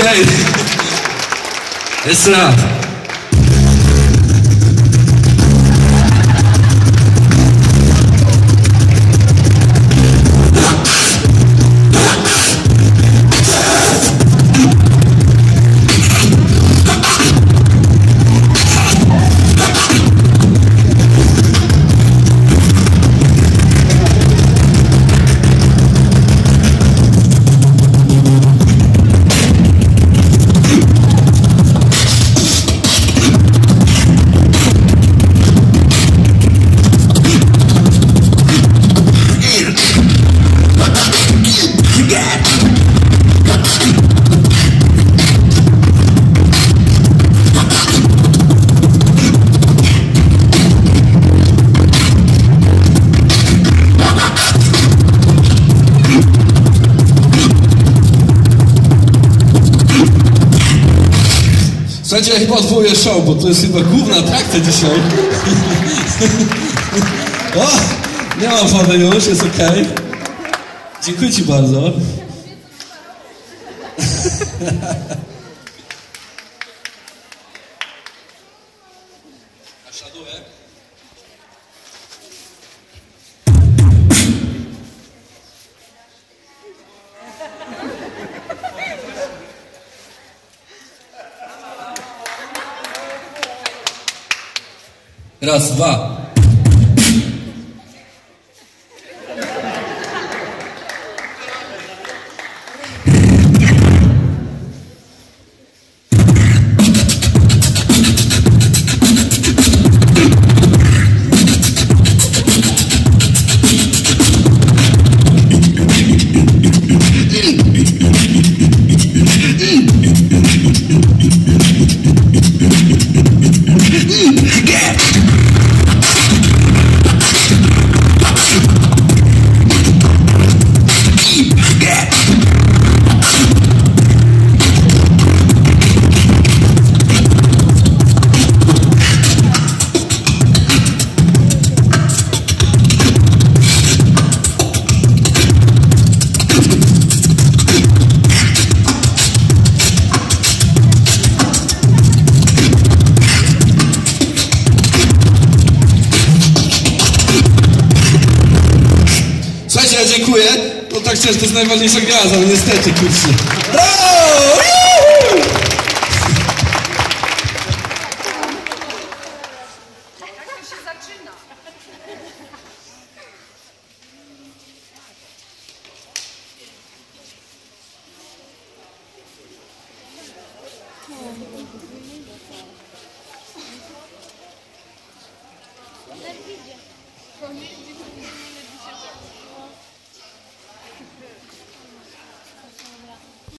Okej. Jeszcze raz. Słuchajcie, ja chyba odwołuję show, bo to jest chyba główna atrakcja dzisiaj. O, nie mam wody już, jest okej. Dziękuję ci bardzo. Naśladuję. Raz, dwa. Dziękuję. No tak szczerze, to jest najważniejsza gra, ale niestety, kurczę. Brawo! Tak to się zaczyna.